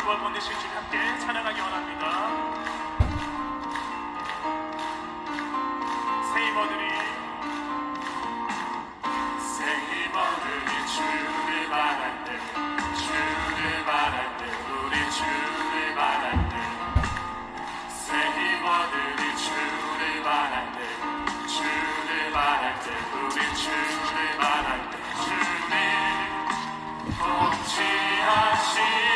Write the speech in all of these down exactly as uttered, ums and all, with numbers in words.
주와 보내실지 함께 찬양하기 원합니다. 새 힘어들이 새 힘어들이 주를 바랄 때 주를 바랄 때 우리 주를 바랄 때 새 힘어들이 주를 바랄 때 주를 바랄 때 우리 주를 바랄 때 주님 통치하시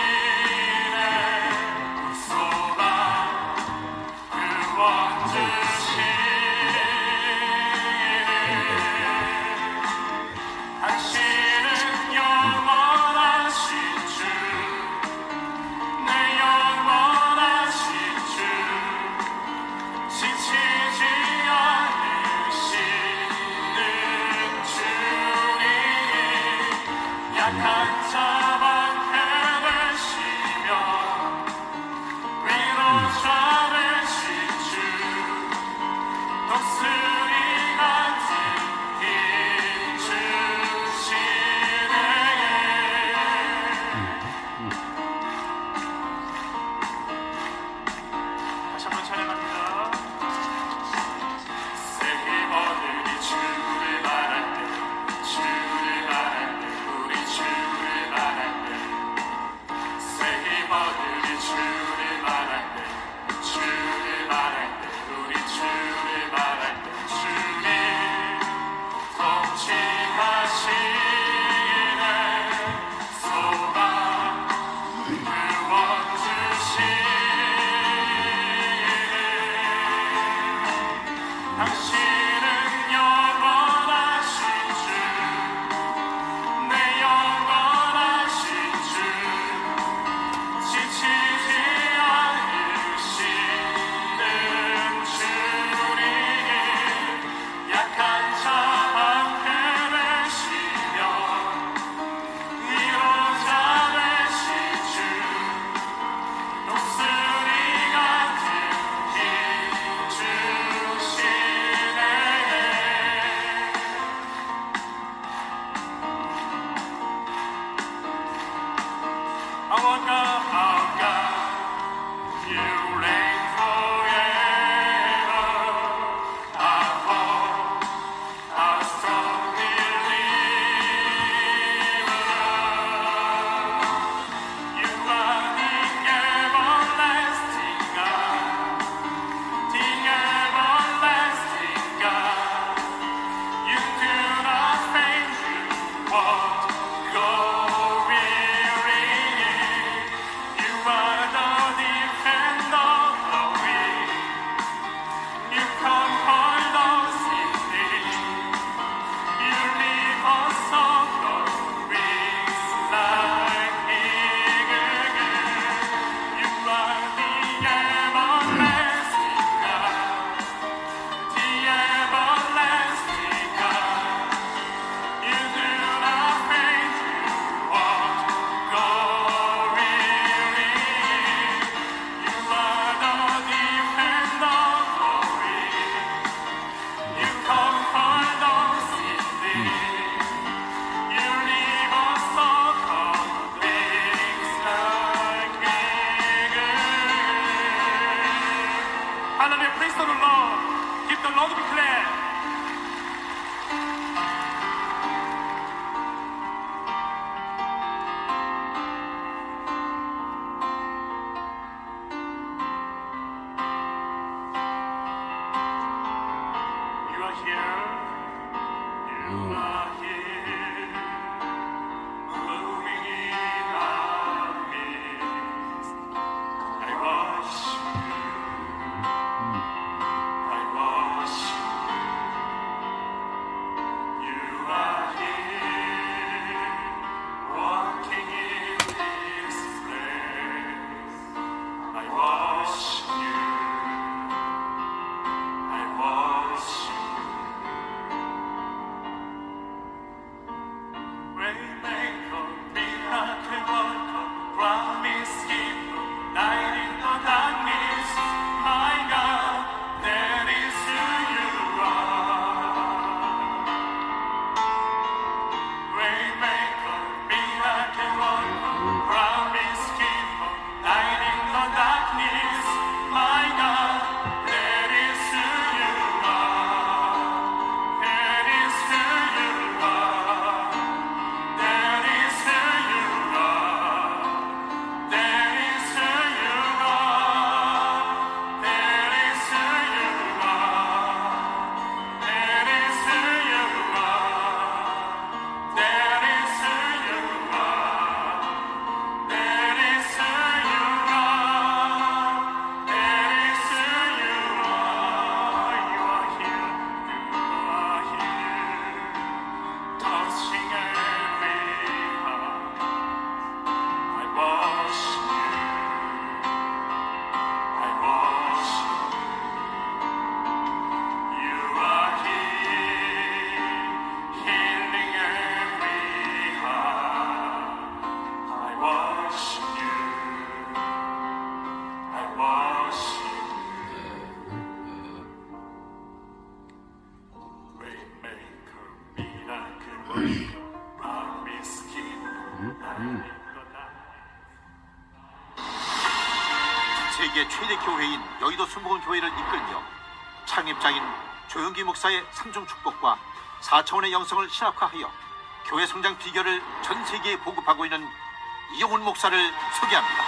세계 최대 교회인 여의도 순복음 교회를 이끌며 창립자인 조영기 목사의 삼중 축복과 사 차원의 영성을 신학화하여 교회 성장 비결을 전 세계에 보급하고 있는 이용훈 목사를 소개합니다.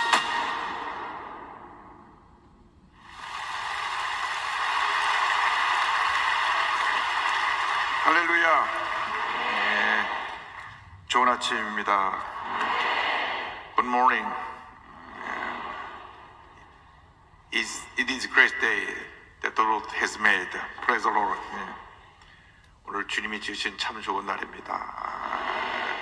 할렐루야. 네, 좋은 아침입니다. Good morning. It's, it is a great day that the Lord has made. Praise the Lord. 네. 오늘 주님이 지으신 참 좋은 날입니다.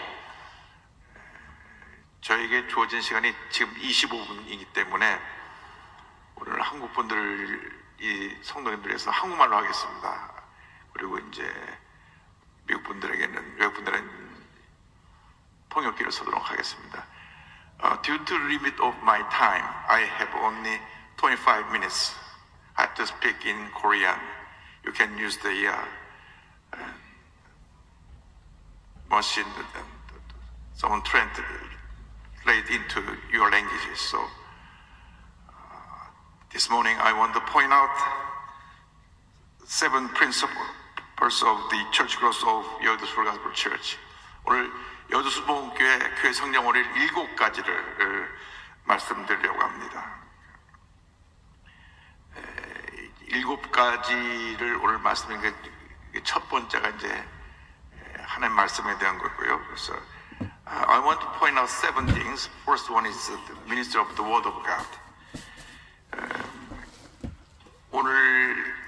저에게 주어진 시간이 지금 이십오 분이기 때문에 오늘 한국 분들, 이 성도님들에서 한국말로 하겠습니다. 그리고 이제 미국 분들에게는, 외국 분들은 통역기를 쓰도록 하겠습니다. Uh, due to the limit of my time, I have only twenty-five minutes. I have to speak in Korean. You can use the uh, uh, machine, uh, someone translate into your languages. So uh, this morning I want to point out seven principles of the church growth of 여의도 Full Gospel Church. 오늘 여의도 순복음교회 교회 성장원의 일곱 가지를 말씀드리려고 합니다. 에, 일곱 가지를 오늘 말씀드린 게 첫 번째가 이제 하나님 말씀에 대한 거고요. 그래서 uh, I want to point out seven things. First one is the ministry of the Word of God. 에, 오늘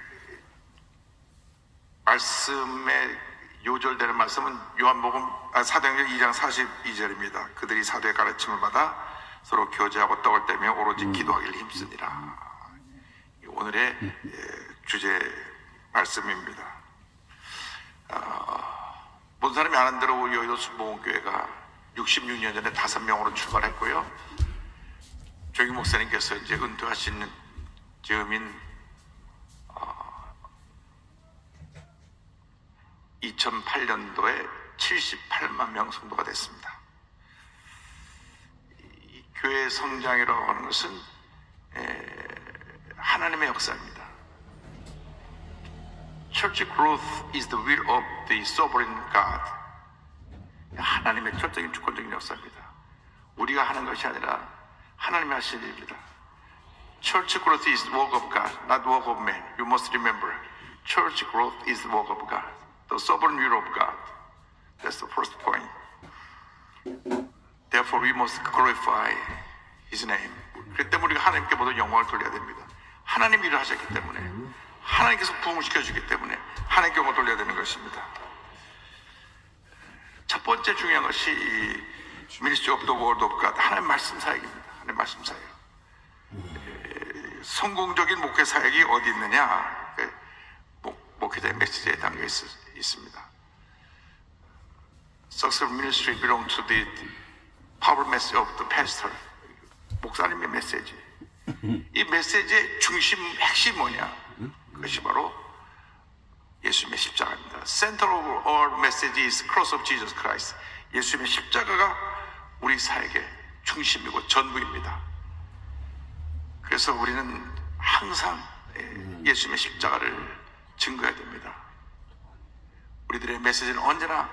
말씀에 요절되는 말씀은 요한복음 아, 사도행전 이 장 사십이 절입니다. 그들이 사도의 가르침을 받아 서로 교제하고 떡을 떼며 오로지 기도하기를 힘쓰니라. 오늘의 예, 주제 말씀입니다. 어, 본 사람이 아는 대로 여의도 순복음교회가 육십육 년 전에 다섯 명으로 출발했고요. 조기 목사님께서 이제 은퇴하신 즈음인 이천팔 년도에 칠십팔만 명 성도가 됐습니다. 이 교회 성장이라고 하는 것은 에, 하나님의 역사입니다. Church growth is the will of the sovereign God. 하나님의 절대적인 주권적인 역사입니다. 우리가 하는 것이 아니라 하나님이 하시는 일입니다. Church growth is the work of God, not the work of man. You must remember, church growth is the work of God. The sovereign will of God. That's the first point. Therefore, we must glorify His name. 그렇기 때문에 우리가 하나님께 모든 영광을 돌려야 됩니다. 하나님 일을 하셨기 때문에, 하나님께서 부흥을 시켜주기 때문에 하나님께 영광을 돌려야 되는 것입니다. 첫 번째 중요한 것이 Ministry of the Word of God. 하나님 말씀 사역입니다. 하나님 말씀 사역. 성공적인 목회 사역이 어디 있느냐? 목회자의 메시지에 담겨 있, 있습니다. Successful ministry belong to the power message of the pastor. 목사님의 메시지. 이 메시지의 중심, 핵심이 뭐냐? 그것이 바로 예수님의 십자가입니다. Center of our message is cross of Jesus Christ. 예수님의 십자가가 우리 사역의 중심이고 전부입니다. 그래서 우리는 항상 예수님의 십자가를 증거해야 됩니다. 우리들의 메시지는 언제나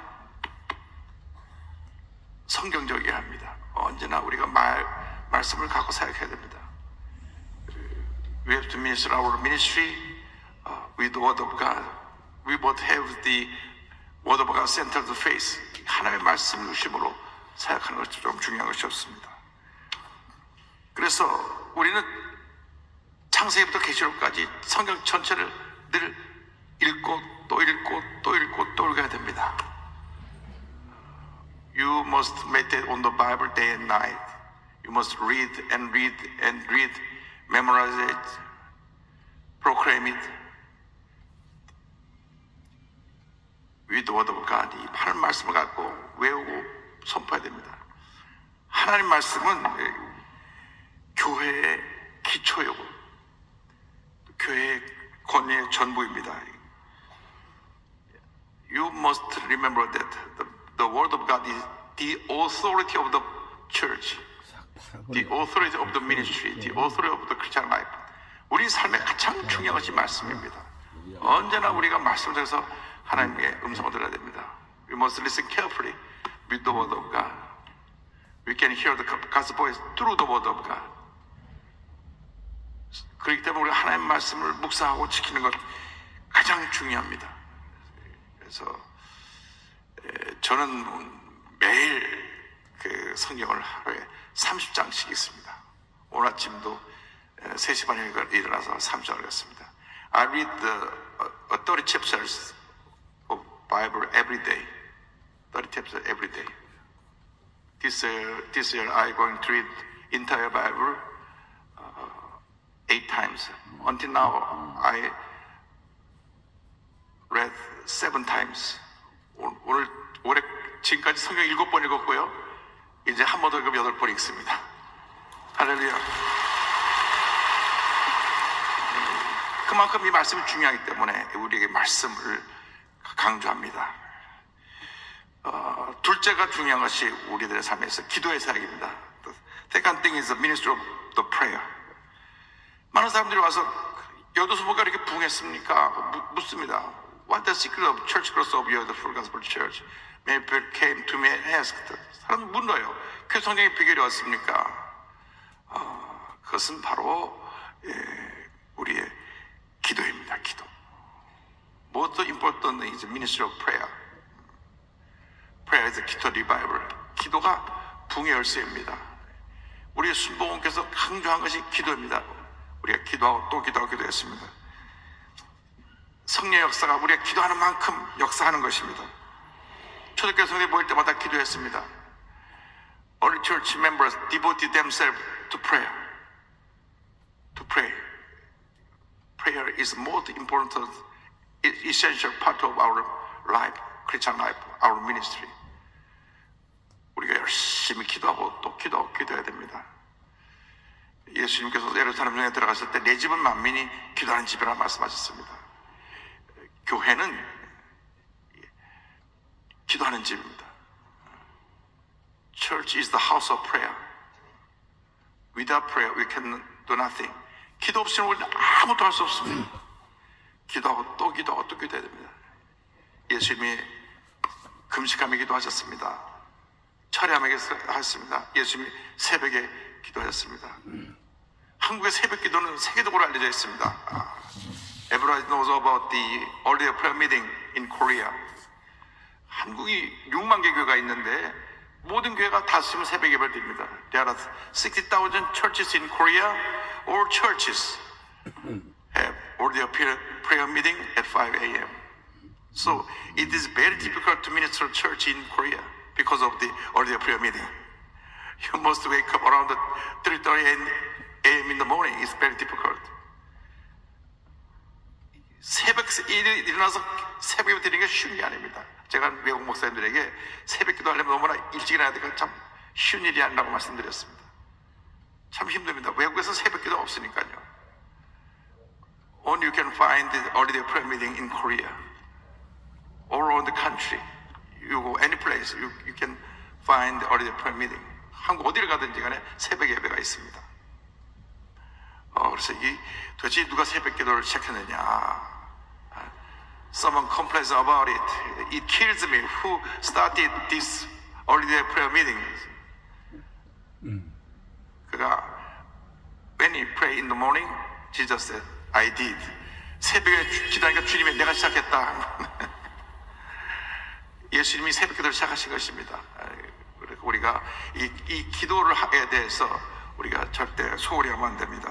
성경적이어야 합니다. 언제나 우리가 말, 말씀을 갖고 사역해야 됩니다. We have to minister our ministry uh, with the Word of God. We both have the Word of God center to face. 하나님의 말씀 중심으로 사역하는 것이 좀 중요한 것이 없습니다. 그래서 우리는 창세기부터 계시록까지 성경 전체를 늘 읽고 또 읽고 또 읽고 또 읽어야 됩니다. You must meditate on the Bible day and night. You must read and read and read, memorize it, proclaim it with the Word of God. 이 하나님 말씀을 갖고 외우고 선포해야 됩니다. 하나님 말씀은 교회의 기초이고 교회의 권위의 전부입니다. you must remember that the, the word of God is the authority of the church, the authority of the ministry, the authority of the Christian life. 우리 삶에 가장 중요한 것이 말씀입니다. 언제나 우리가 말씀을 통해서 하나님의 음성을 들어야 됩니다. We must listen carefully with the word of God. We can hear the God's voice through the word of God. 그렇기 때문에 우리가 하나님의 말씀을 묵상하고 지키는 것 가장 중요합니다. 그래서 저는 매일 그 성경을 하루에 삼십 장씩 읽습니다. 오늘 아침도 세 시 반에 일어나서 삼십 장을 읽었습니다. I read the thirty chapters of Bible every day. thirty chapters every day. This year, this year I'm going to read entire Bible uh, eight times. Until now, I read seven times. 오늘 올해 지금까지 성경 일곱 번 읽었고요. 이제 한 번 더 읽으면 여덟 번 읽습니다. 할렐루야. 그만큼 이 말씀이 중요하기 때문에 우리에게 말씀을 강조합니다. 어, 둘째가 중요한 것이 우리들의 삶에서 기도의 사역입니다. The second thing is the ministry of the prayer. 많은 사람들이 와서 여도수모가 이렇게 부흥했습니까? 묻습니다. What the secret of church growth of your the full gospel church? Many people came to me and asked. 사람 물어요. 그 성경의 비결이 왔습니까? 어, 그것은 바로 예, 우리의 기도입니다. 기도. Most important is the ministry of prayer. Prayer is a key to revival. 기도가 붕의 열쇠입니다. 우리의 순복음께서 강조한 것이 기도입니다. 우리가 기도하고 또 기도하고 기도했습니다. 성령 역사가 우리가 기도하는 만큼 역사하는 것입니다. 초대교회 성도들이 모일 때마다 기도했습니다. Early church members devoted themselves to prayer. To pray. Prayer is the most important, essential part of our life, Christian life, our ministry. 우리가 열심히 기도하고 또 기도하고 기도해야 됩니다. 예수님께서 예루살렘 성에 들어갔을 때 내 집은 만민이 기도하는 집이라 말씀하셨습니다. 교회는 기도하는 집입니다. Church is the house of prayer. Without prayer we can do nothing. 기도 없이는 우리는 아무것도 할 수 없습니다. 기도하고 또 기도하고 또 기도해야 됩니다. 예수님이 금식하며 기도하셨습니다. 철야하며 하셨습니다. 예수님이 새벽에 기도하셨습니다. 한국의 새벽 기도는 세계적으로 알려져 있습니다. Everybody knows about the earlier prayer meeting in Korea. 한국이 육만 개 교회가 있는데 모든 교회가 다 쓰면 새벽 예배를 드립니다. There are sixty thousand churches in Korea. All churches have earlier prayer meeting at five a.m. So it is very difficult to minister church in Korea because of the earlier prayer meeting. You must wake up around three thirty a.m. in the morning. It's very difficult. 새벽 일어나서 새벽 예배 드리는 게 쉬운 게 아닙니다. 제가 외국 목사님들에게 새벽 기도하려면 너무나 일찍 일어나야 되니까 참 쉬운 일이 아니라고 말씀드렸습니다. 참 힘듭니다. 외국에서 새벽 기도가 없으니까요. Only you can find the early prayer meeting in Korea. All around the country. You go any place, you, you can find the early prayer meeting. 한국 어디를 가든지 간에 새벽 예배가 있습니다. 어, 그래서 이 도대체 누가 새벽 기도를 시작했느냐. Someone complains about it. It kills me. Who started this early prayer meeting? 음. 그가 when he pray in the morning, Jesus said, I did. 새벽에 기도하니까 주님이 내가 시작했다. 예수님이 새벽 기도를 시작하신 것입니다. 우리가 이, 이 기도를 하에 대해서 우리가 절대 소홀히 하면 안 됩니다.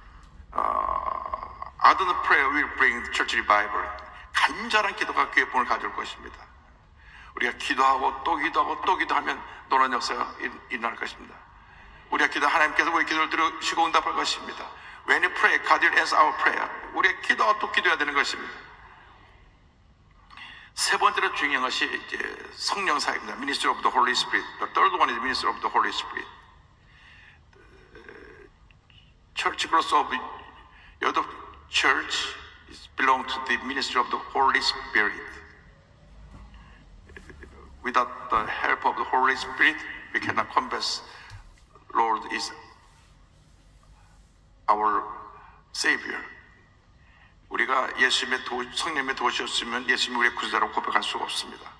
어, ardent prayer will bring church revival. 간절한 기도가 교회 본을 가져올 것입니다. 우리가 기도하고 또 기도하고 또 기도하면 놀라운 역사가 일어날 것입니다. 우리가 기도 하나님께서 우리 기도를 들으시고 응답할 것입니다. When you pray, God will answer our prayer. 우리가 기도하고 또 기도해야 되는 것입니다. 세 번째로 중요한 것이 이제 성령 사역입니다. Ministry of the Holy Spirit. The third one is Ministry of the Holy Spirit. Church growth of the church belong to the ministry of the Holy Spirit. without the help of the Holy Spirit, we cannot confess Lord is our Savior. 우리가 예수님의 도, 성령의 도우시 없으면 예수님이 우리의 구주자라고 고백할 수가 없습니다.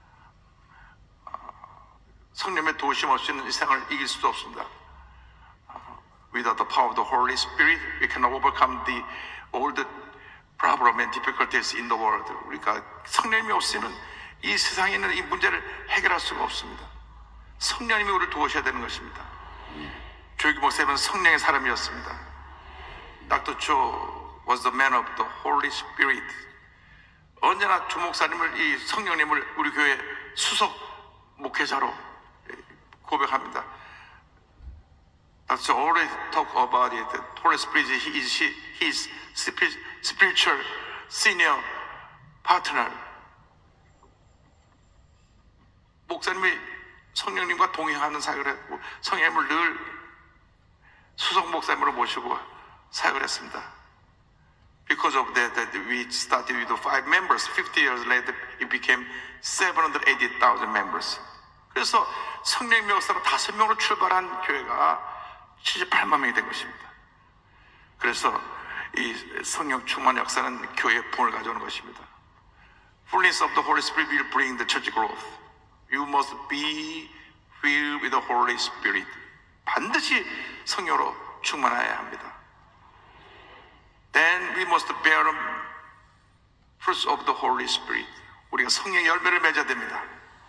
성령의 도우심 없이는 이 세상을 이길 수도 없습니다. Without the power of the Holy Spirit, we cannot overcome the all the problem and difficulties in the world. 우리가 성령님이 없으면 이 세상에 있는 이 문제를 해결할 수가 없습니다. 성령님이 우리를 도우셔야 되는 것입니다. 조기 목사님은 성령의 사람이었습니다. 닥터 조 was the man of the Holy Spirit. 언제나 조 목사님을 이 성령님을 우리 교회 수석 목회자로 고백합니다. That's already talk about it. The Holy Spirit is his spiritual senior partner. 목사님이 성령님과 동행하는 사역을 했고 성령님을 늘 수석 목사님으로 모시고 사역을 했습니다. Because of that, that we started with five members. fifty years later, it became seven hundred eighty thousand members. 그래서 성령 역사로 다섯 명으로 출발한 교회가 칠십팔만 명이 된 것입니다. 그래서 이 성령 충만 역사는 교회의 부흥을 가져오는 것입니다. Fullness of the Holy Spirit will bring the church growth. You must be filled with the Holy Spirit. 반드시 성령으로 충만해야 합니다. Then we must bear fruits of the Holy Spirit. 우리가 성령의 열매를 맺어야 됩니다.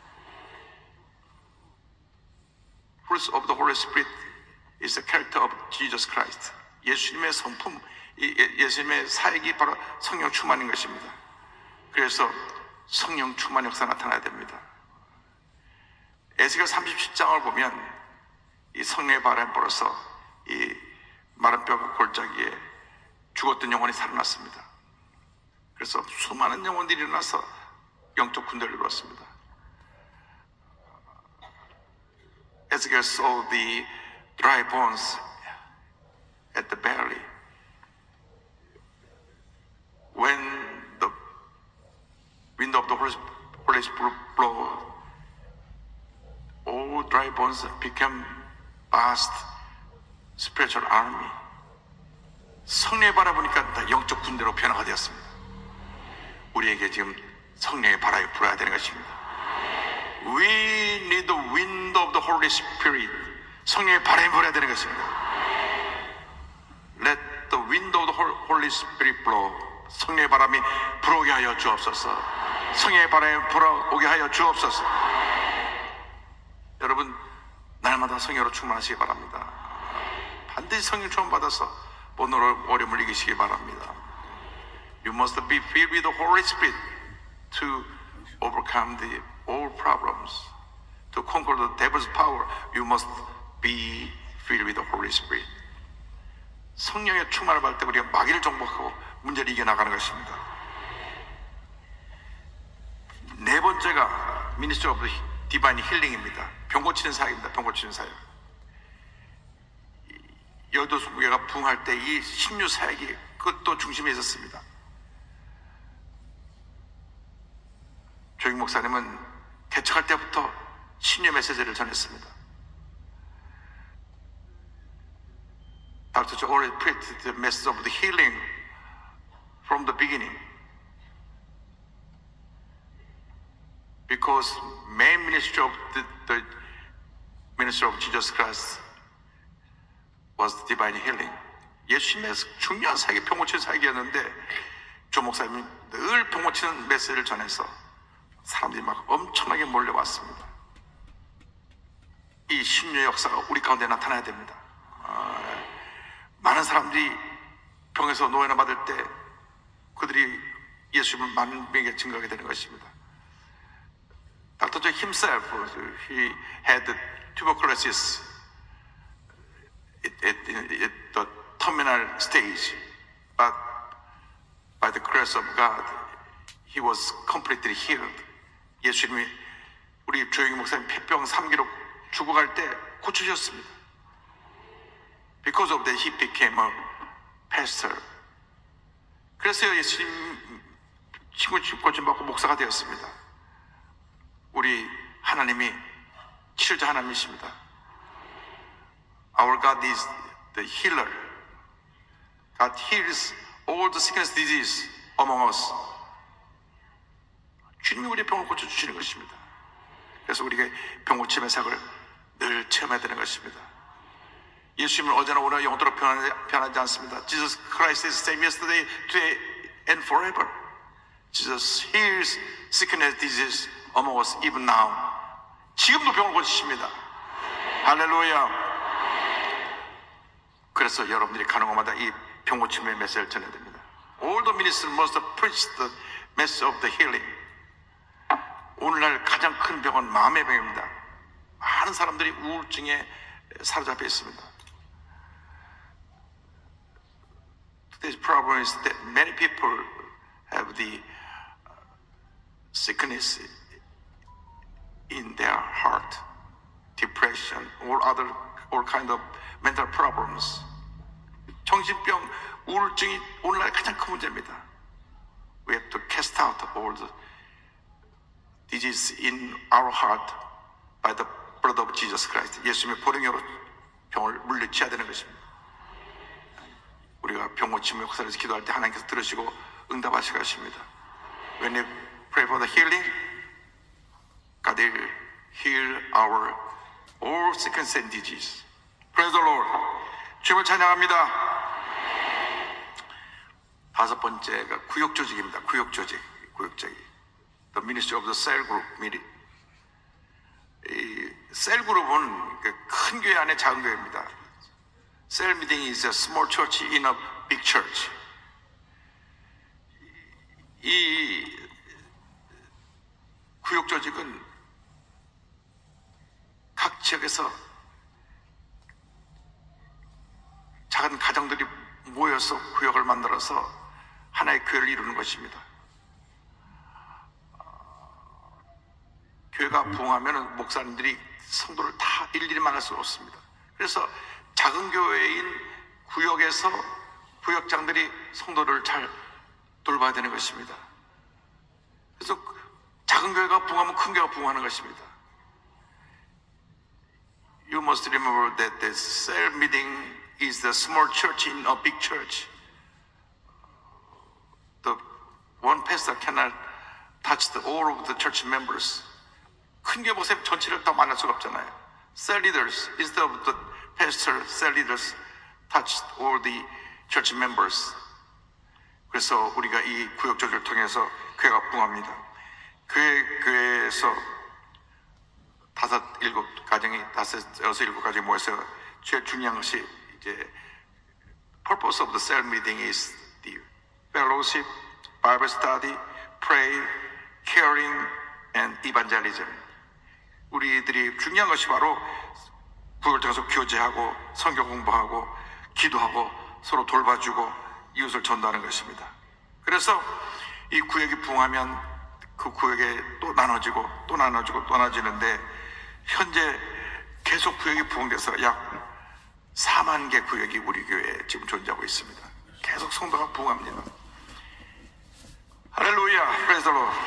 Fruits of the Holy Spirit is the character of Jesus Christ. 예수님의 성품, 예수님의 사역이 바로 성령 충만인 것입니다. 그래서 성령 충만 역사 나타나야 됩니다. 에스겔 삼십칠 장을 보면 이 성령의 바람이 불어서 이 마른 뼈가 골짜기에 죽었던 영혼이 살아났습니다. 그래서 수많은 영혼들이 일어나서 영적 군대를 이루었습니다. Ezekiel saw the dry bones at the belly. When the wind of the Holy Spirit blew, all dry bones became vast spiritual army. 성령의 바라보니까 다 영적 군대로 변화가 되었습니다. 우리에게 지금 성령의 바람이 불어야 되는 것입니다. We need the wind of the Holy Spirit. 성령의 바람이 불어야 되는 것입니다. Let the wind of the Holy Spirit blow. 성령의 바람이 불어오게 하여 주옵소서. 성령의 바람이 불어오게 하여 주옵소서. 여러분 날마다 성령으로 충만하시기 바랍니다. 반드시 성령 충만 받아서 오늘 어려움을 이기시기 바랍니다. You must be filled with the Holy Spirit to overcome the all problems. To conquer the devil's power, you must be filled with the Holy Spirit. 성령의 충만을 받을 때 우리가 마귀를 정복하고 문제를 이겨나가는 것입니다. 네 번째가 Ministry of Divine Healing입니다. 병 고치는 사역입니다. 병 고치는 사역. 여도수교회가 부흥할 때 이 신유 사역이 그것도 중심에 있었습니다. 조익 목사님은 개척할 때부터 신유 메시지를 전했습니다. Doctor Joe already preached the message of the healing from the beginning. Because main ministry of the, the ministry of Jesus Christ was the divine healing. 예수님의 중요한 사역이 병고치는 사역이었는데 조 목사님이 늘 병고치는 메시지를 전해서 사람들이 막 엄청나게 몰려왔습니다. 이 신유의 역사가 우리 가운데 나타나야 됩니다. 아, 많은 사람들이 병에서 노예나 받을 때 그들이 예수님을 많은 명에게 증거하게 되는 것입니다. Doctor Joe himself, he had tuberculosis at, at, at the terminal stage, but by the grace of God, he was completely healed. 예수님이 우리 조영희 목사님 폐병 삼 기로 죽어갈 때 고쳐주셨습니다. Because of that, he became a pastor. 그래서 예수님 친구 고침받고 목사가 되었습니다. 우리 하나님이 치료자 하나님이십니다. Our God is the healer. God heals all the sickness, disease among us. 주님이 우리의 병을 고쳐주시는 것입니다. 그래서 우리가 병 고침의 사역을 늘 체험해야 되는 것입니다. 예수님은 어제나 오늘 영원토록 변하지, 변하지 않습니다. Jesus Christ is the same yesterday, today, and forever. Jesus heals sickness, disease among us even now. 지금도 병을 고치십니다. 할렐루야. 그래서 여러분들이 가는 곳마다 이 병 고침의 메시지를 전해야 됩니다. All the ministers must preach the message of the healing. 오늘날 가장 큰 병은 마음의 병입니다. 많은 사람들이 우울증에 사로잡혀 있습니다. Today's problem is that many people have the sickness in their heart, depression, or other, all kind of mental problems. 정신병, 우울증이 오늘날 가장 큰 문제입니다. We have to cast out all the disease in our heart by the blood of Jesus Christ. 예수님의 보령으로 병을 물리쳐야 되는 것입니다. 우리가 병 고침의 역사에서 기도할 때 하나님께서 들으시고 응답하실 것입니다. When we pray for the healing, God will heal our all sickness and disease. Praise the Lord. 주님을 찬양합니다. 다섯 번째가 구역 조직입니다. 구역 조직, 구역 조직. The Ministry of the Cell Group 미리. 이 셀 그룹은 큰 교회 안에 작은 교회입니다. Cell meeting is a small church in a big church. 이 구역 조직은 각 지역에서 작은 가정들이 모여서 구역을 만들어서 하나의 교회를 이루는 것입니다. 교회가 부흥하면 목사님들이 성도를 다 일일이 만날 수가 없습니다. 그래서 작은 교회인 구역에서 구역장들이 성도를 잘 돌봐야 되는 것입니다. 그래서 작은 교회가 부흥하면 큰 교회가 부흥하는 것입니다. You must remember that the cell meeting is the small church in a big church. The one pastor cannot touch the, all of the church members. 큰 교회 목사님 전체를 다 만날 수가 없잖아요. Cell leaders, instead of the pastor, cell leaders touched all the church members. 그래서 우리가 이 구역 조직을 통해서 교회가 부흥합니다. 교회, 교회에서 다섯, 일곱 가정이, 다섯, 여섯, 일곱 가정이 모여서 제일 중요한 것이 이제 purpose of the cell meeting is the fellowship, Bible study, pray, caring, and evangelism. 우리들이 중요한 것이 바로 구역을 통해서 교제하고 성경 공부하고 기도하고 서로 돌봐주고 이웃을 전도하는 것입니다. 그래서 이 구역이 부흥하면 그 구역에 또 나눠지고 또 나눠지고 또 나눠지는데 현재 계속 구역이 부흥돼서 약 사만 개 구역이 우리 교회에 지금 존재하고 있습니다. 계속 성도가 부흥합니다. 할렐루야, 프레이즈 더 로드.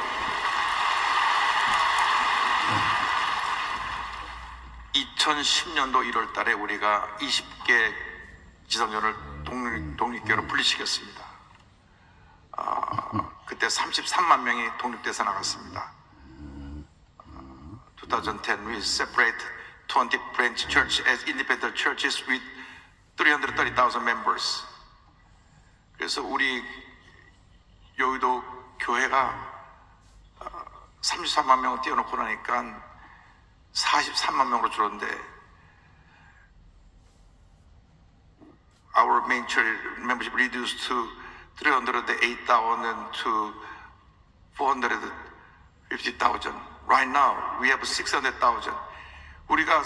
이천십 년도 일월 달에 우리가 이십 개 지성전을 독립, 독립교회로 분리시켰습니다. 아, 그때 삼십삼만 명이 독립돼서 나갔습니다. twenty ten we separate twenty branch church as independent churches with three hundred thirty thousand members. 그래서 우리 여의도 교회가 삼십삼만 명을 띄워놓고 나니까 사십삼만 명으로 줄었는데 our main church membership reduced to three hundred eight thousand to four hundred fifty thousand. Right now we have six hundred thousand. 우리가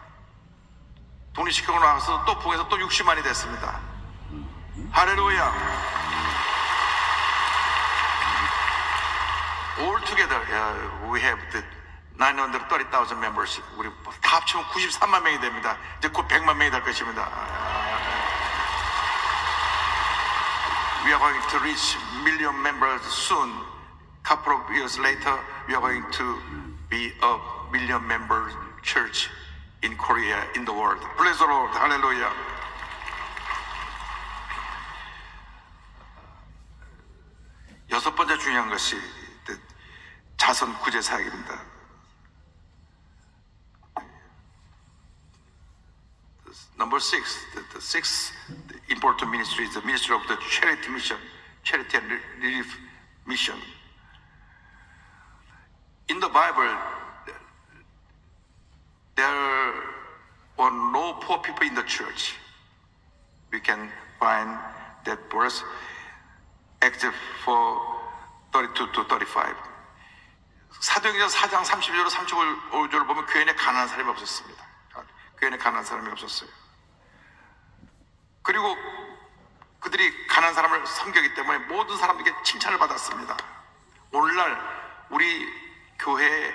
독립시키고 나서 또 부흥해서 또 육십만이 됐습니다. 할렐루야. All together uh, we have the nine hundred thirty thousand members. 우리 다 합치면 구십삼만 명이 됩니다. 이제 곧 백만 명이 될 것입니다. We are going to reach million members soon. Couple of years later, we are going to be a million member church in Korea, in the world. Praise the Lord. Hallelujah. 여섯 번째 중요한 것이 자선 구제 사역입니다. Number six, the, the sixth important ministry is the ministry of the charity mission, charity and relief mission. In the Bible, there were no poor people in the church. We can find that verse, except for thirty-two to thirty-five. 사도행전 사 장 삼십일 절로 삼십오 절을 보면 교회 안에 가난한 사람이 없었습니다. 교회 안에 가난한 사람이 없었어요. 그리고 그들이 가난한 사람을 섬기기 때문에 모든 사람들에게 칭찬을 받았습니다. 오늘날 우리 교회,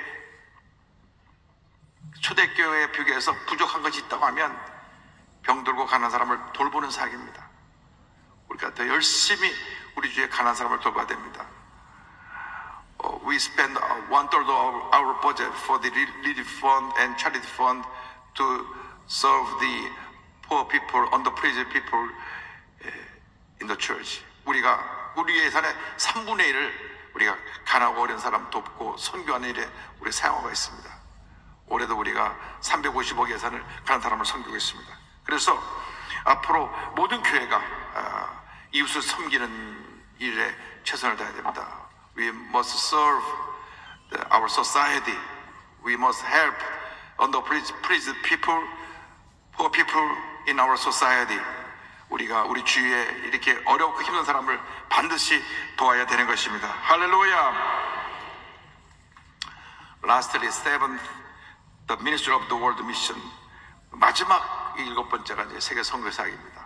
초대교회 비교해서 부족한 것이 있다고 하면 병들고 가난한 사람을 돌보는 사역입니다. 우리가 더 열심히 우리 주위에 가난한 사람을 돌봐야 됩니다. Uh, we spend one third of our, our budget for the relief fund and charity fund to serve the poor people, underprivileged people in the church. 우리가 우리 예산의 삼분의 일을 우리가 가난하고 어려운 사람 돕고 선교하는 일에 우리 사용하고 있습니다. 올해도 우리가 삼백오십억 예산을 가난한 사람을 섬기고 있습니다. 그래서 앞으로 모든 교회가 아, 이웃을 섬기는 일에 최선을 다해야 됩니다. We must serve the, our society. We must help underprivileged people, poor people in our society. 우리가 우리 주위에 이렇게 어렵고 힘든 사람을 반드시 도와야 되는 것입니다. 할렐루야. Lastly, seventh, the ministry of the world mission. 마지막 일곱 번째가 이제 세계 선교 사역입니다.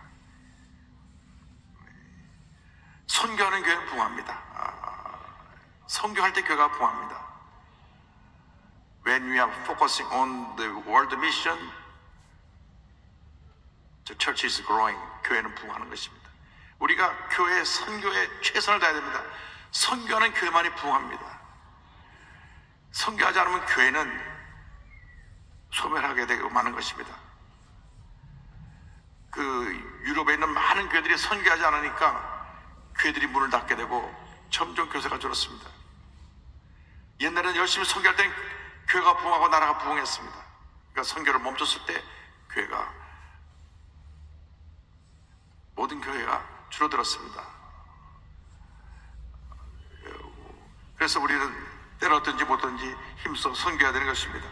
선교하는 교회는 부흥합니다. 선교할 때 교회가 부흥합니다. When we are focusing on the world mission, the church is growing. 교회는 부흥하는 것입니다. 우리가 교회 선교에 최선을 다해야 됩니다. 선교하는 교회만이 부흥합니다. 선교하지 않으면 교회는 소멸하게 되고 마는 것입니다. 그 유럽에 있는 많은 교회들이 선교하지 않으니까 교회들이 문을 닫게 되고 점점 교세가 줄었습니다. 옛날에는 열심히 선교할 때는 교회가 부흥하고 나라가 부흥했습니다. 그러니까 선교를 멈췄을 때 교회가 모든 교회가 줄어들었습니다. 그래서 우리는 때로든지 못든지 힘써 선교해야 되는 것입니다.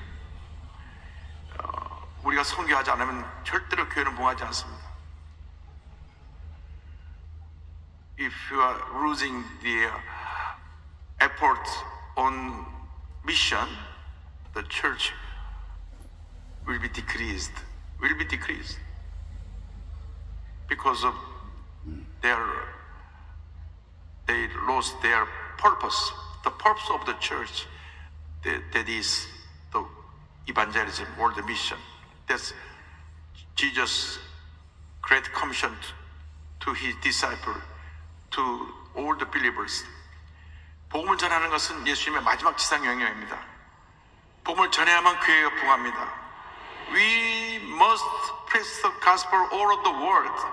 우리가 선교하지 않으면 절대로 교회는 부흥하지 않습니다. If you are losing the effort on mission, the church will be decreased, will be decreased because of their, they lost their purpose. The purpose of the church, that, that is the evangelism or the mission. That's Jesus' great commission to his disciples, to all the believers. 복음을 전하는 것은 예수님의 마지막 지상 명령입니다. 복음을 전해야만 교회가 부흥합니다. We must preach the gospel all over the world.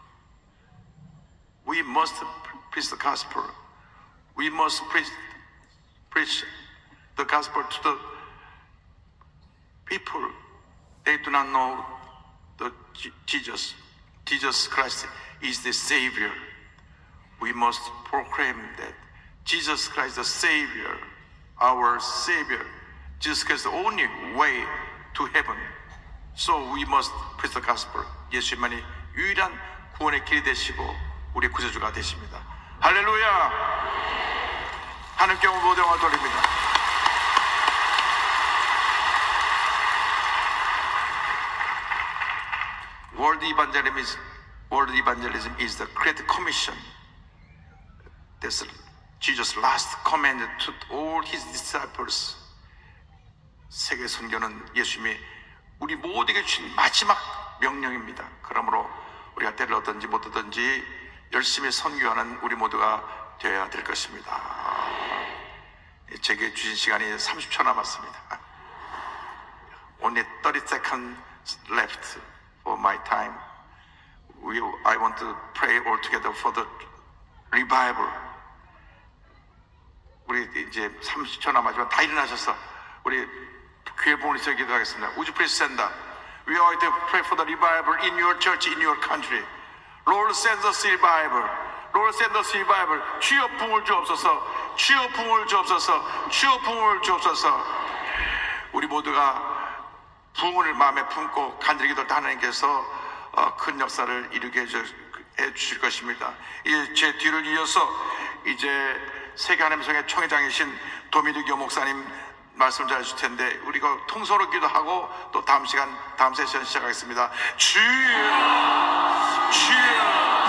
We must preach the gospel. We must preach, preach the gospel to the people. They do not know the Jesus. Jesus Christ is the Savior. We must proclaim that Jesus Christ the Savior, our Savior. Jesus Christ is the only way to heaven. So we must preach the gospel. 예수님만이 유일한 구원의 길이 되시고 우리 구세주가 되십니다. 할렐루야! 하나님께 모든 영광을 돌립니다. World evangelism is, world evangelism is the great commission. That's Jesus' last command to all his disciples. 세계 선교는 예수님이 우리 모두에게 주신 마지막 명령입니다. 그러므로 우리가 때를 얻든지 못 얻든지 열심히 선교하는 우리 모두가 되어야 될 것입니다. 제게 주신 시간이 삼십 초 남았습니다. only thirty seconds left for my time. We, I want to pray all together for the revival. 우리 이제 삼십 초 남았지만 다 일어나셔서 우리 교회 부모님께 기도하겠습니다. Would you please stand up? We are to pray for the revival in your church, in your country. Lord, send us revival. Lord, send us revival. 주여 부흥을 주옵소서. 주여 부흥을 주옵소서. 주여 부흥을 주옵소서. 우리 모두가 부흥을 마음에 품고 간절히 기도할 때 하나님께서 어, 큰 역사를 이루게 해 주실 것입니다. 이제 제 뒤를 이어서 이제 세계 하나님의 성의 총회장이신 도미니교 목사님 말씀을 잘 해주실 텐데 우리가 통성으로 기도하고 또 다음 시간 다음 세션 시작하겠습니다. 주여 주여